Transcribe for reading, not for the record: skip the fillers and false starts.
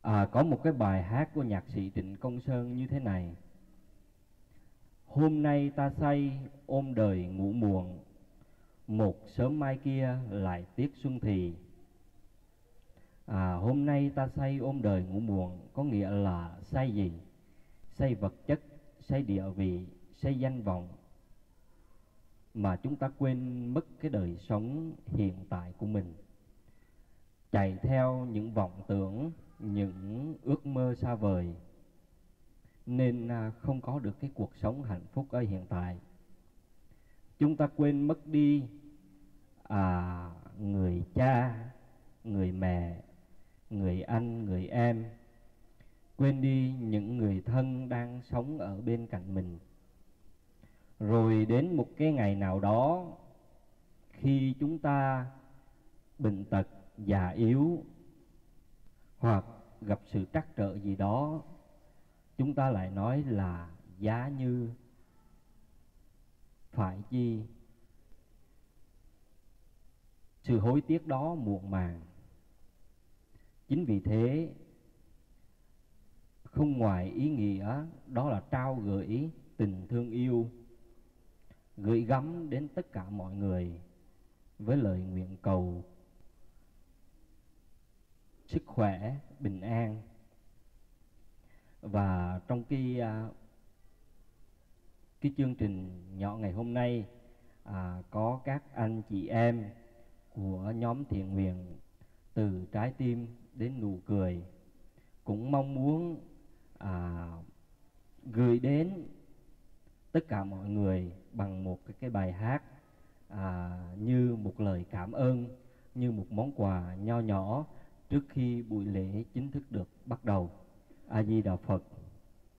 Có một cái bài hát của nhạc sĩ Trịnh Công Sơn như thế này: hôm nay ta say ôm đời ngủ muộn, một sớm mai kia lại tiếc xuân thì. Hôm nay ta say ôm đời ngủ muộn có nghĩa là say gì? Say vật chất, say địa vị, say danh vọng, mà chúng ta quên mất cái đời sống hiện tại của mình, chạy theo những vọng tưởng, những ước mơ xa vời, nên không có được cái cuộc sống hạnh phúc ở hiện tại. Chúng ta quên mất đi người cha, người mẹ, người anh, người em, quên đi những người thân đang sống ở bên cạnh mình. Rồi đến một cái ngày nào đó, khi chúng ta bệnh tật, già yếu, hoặc gặp sự trắc trở gì đó, chúng ta lại nói là giá như phải chi. Sự hối tiếc đó muộn màng. Chính vì thế, không ngoài ý nghĩa đó là trao gửi tình thương yêu, gửi gắm đến tất cả mọi người với lời nguyện cầu sức khỏe, bình an. Và trong cái chương trình nhỏ ngày hôm nay, có các anh chị em của nhóm thiện nguyện Từ Trái Tim Đến Nụ Cười cũng mong muốn gửi đến tất cả mọi người bằng một cái bài hát, như một lời cảm ơn, như một món quà nho nhỏ trước khi buổi lễ chính thức được bắt đầu. A Di Đà Phật.